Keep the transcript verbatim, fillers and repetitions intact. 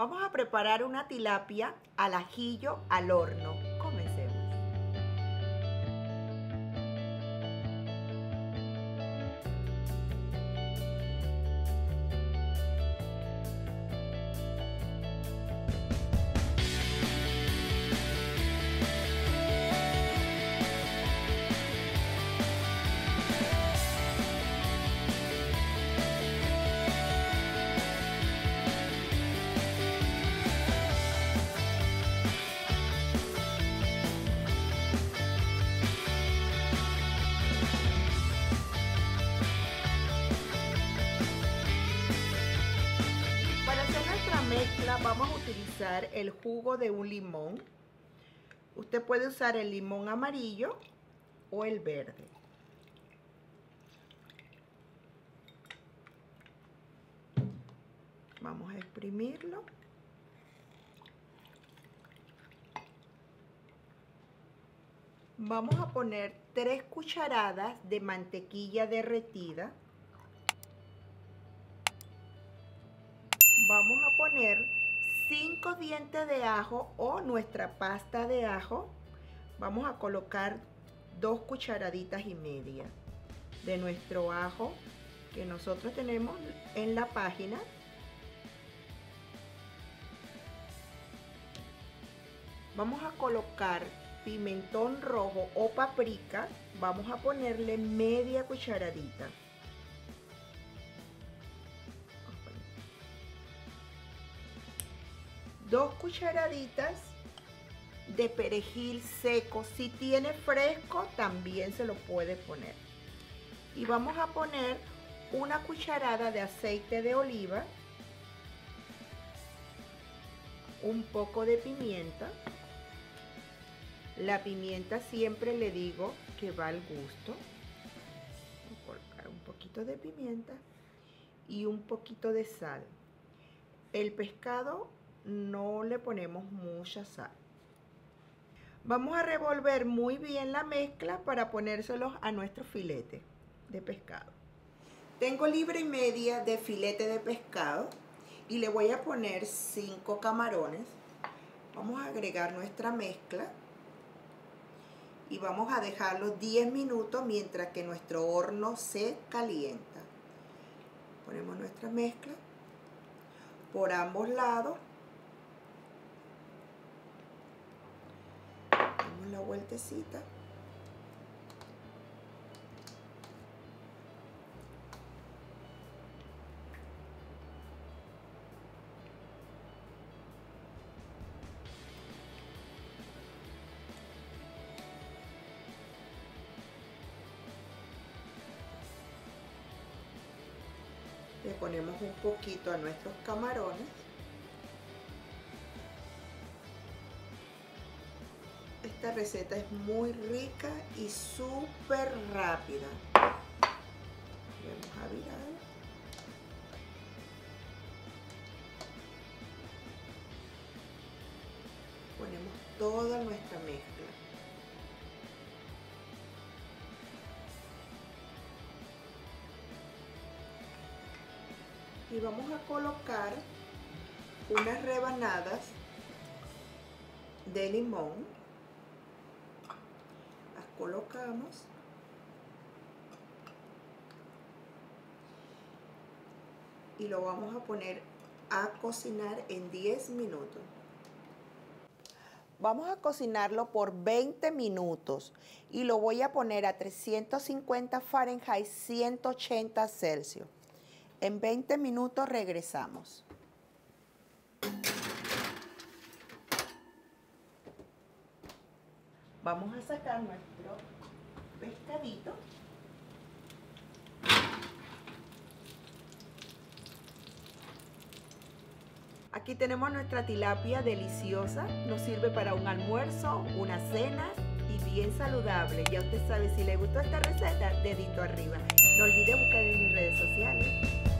Vamos a preparar una tilapia al ajillo al horno. Comencemos. Mezcla, vamos a utilizar el jugo de un limón. Usted puede usar el limón amarillo o el verde. Vamos a exprimirlo. Vamos a poner tres cucharadas de mantequilla derretida. Vamos a poner cinco dientes de ajo o nuestra pasta de ajo. Vamos a colocar dos cucharaditas y media de nuestro ajo que nosotros tenemos en la página. Vamos a colocar pimentón rojo o paprika. Vamos a ponerle media cucharadita. Dos cucharaditas de perejil seco. Si tiene fresco, también se lo puede poner. Y vamos a poner una cucharada de aceite de oliva, un poco de pimienta. La pimienta siempre le digo que va al gusto. Voy a colocar un poquito de pimienta y un poquito de sal. El pescado no le ponemos mucha sal. Vamos a revolver muy bien la mezcla para ponérselos a nuestro filete de pescado. Tengo libra y media de filete de pescado y le voy a poner cinco camarones. Vamos a agregar nuestra mezcla y vamos a dejarlo diez minutos mientras que nuestro horno se calienta. Ponemos nuestra mezcla por ambos lados. La vueltecita. Le ponemos un poquito a nuestros camarones. Esta receta es muy rica y súper rápida. Vamos a virar. Ponemos toda nuestra mezcla. Y vamos a colocar unas rebanadas de limón. Colocamos y lo vamos a poner a cocinar en diez minutos. Vamos a cocinarlo por veinte minutos y lo voy a poner a trescientos cincuenta Fahrenheit, ciento ochenta Celsius. En veinte minutos regresamos. Vamos a sacar nuestro pescadito. Aquí tenemos nuestra tilapia deliciosa. Nos sirve para un almuerzo, una cena y bien saludable. Ya usted sabe, si le gustó esta receta, dedito arriba. No olvide buscar en mis redes sociales.